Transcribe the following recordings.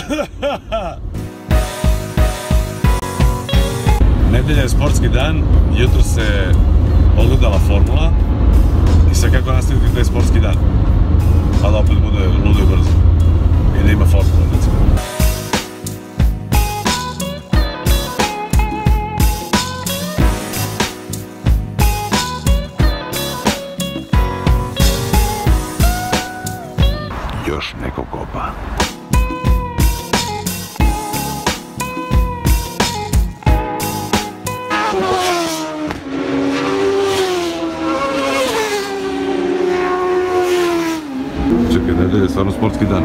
Nedelja je sportski dan, jutro se odgledala formula i sad kako nastaviti taj sportski dan? A da opet bude ludo i brzo i da ima formula, recimo. Još neko kopa. Čekaj, nedelja je stvarno sportski dan.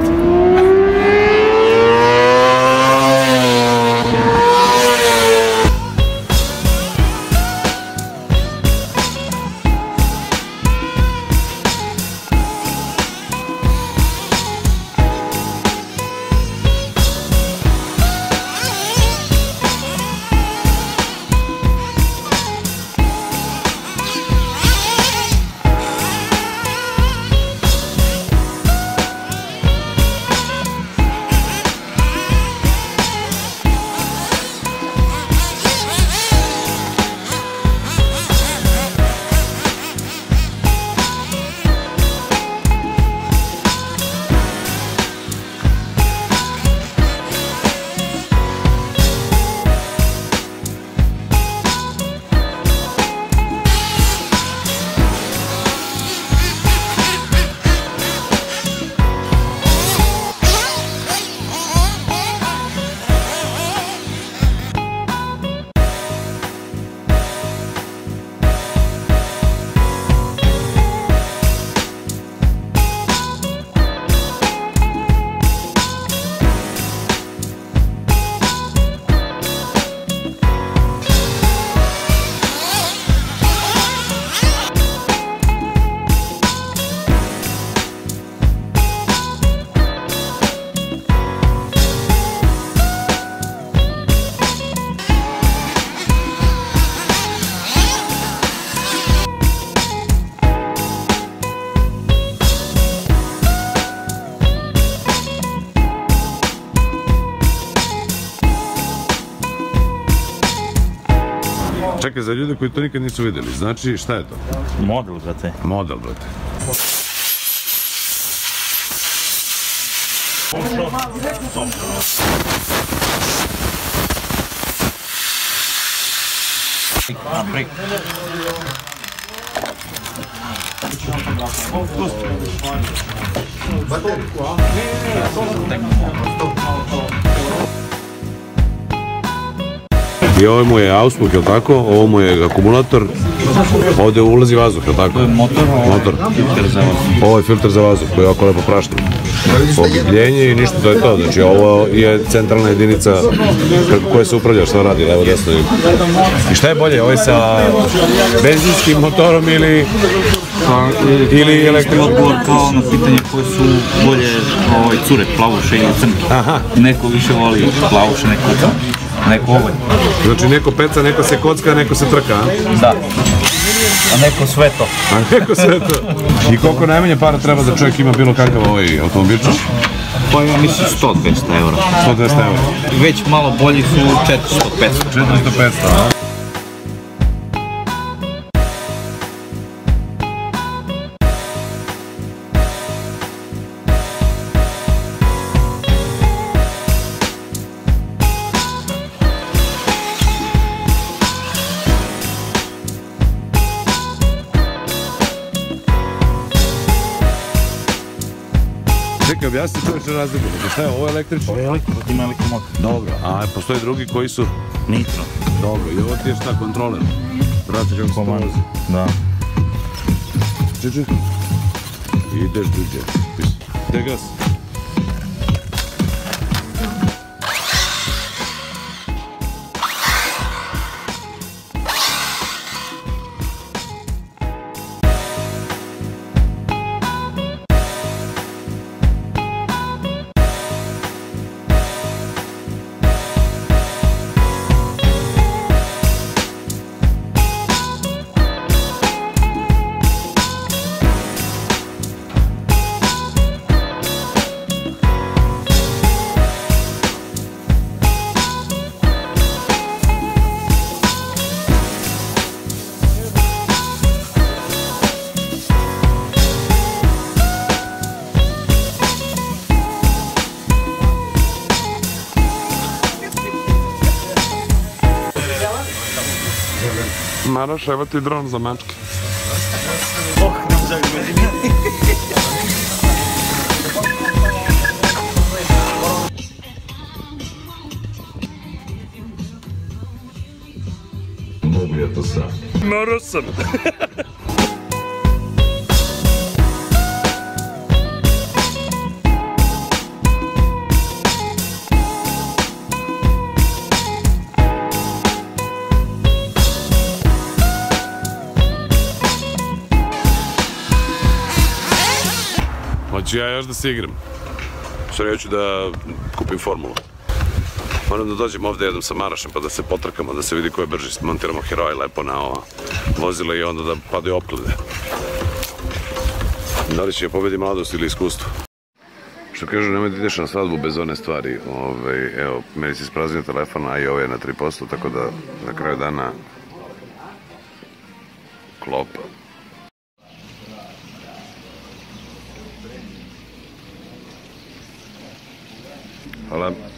Čekaj, za ljude koji to nikad nisu vidjeli, znači šta je to? Model, brate. Model, brate. I ovo mu je auspuh, je li tako? Ovo mu je akumulator. Ovdje ulazi vazduh, je li tako? To je motor, filter za vazduh. Ovo je filter za vazduh koji je oko lepo prašten. Ogibljenje i ništa, to je to. Znači ovo je centralna jedinica preko koje se upravlja, što radi, levo desno. I šta je bolje, ovo je sa benzinskim motorom ili električnim? Odgovor kao na pitanje koje su bolje cure, plavuše ili crnke. Neko više voli plavuše, neko crnke. Neko ovaj. Znači neko peca, neko se kocka, neko se trka, a? Da. A neko sve to. A neko sve to. I koliko najmanje para treba da čovjek ima bilo kakav ovaj automobilčić? Pa ja mislim 100-200 eura. 100-200 eura. Već malo bolji su 400-500. 400-500, a? Čekaj, objasni čovječe razliku, šta je ovo električno? Ovo je električno, ima elektromotor. Dobro, a postoje drugi koji su? Nitro. Dobro, i ovo ti je šta, kontroler? Vrati kako se to vozi. Da. Čiči. I ideš duđe. Gde gas? Maraš, evo ti dron za mačke. Mogu ja to sam. Morao sam. Hoću ja još da se igram. Sorry, hoću da kupim formulu. Moram da dođem ovde jednom sa Marašem pa da se potrkamo, da se vidi ko je brži. Montiramo heroje lepo na ova vozila i onda da padaju opklade. Da li će pobedi mladost ili iskustvo? Što kažu, nemoj da ideš na svadbu bez one stvari. Evo, meni se ispraznio telefon, a i ovo je na 3%, tako da na kraju dana klopa. Hvala.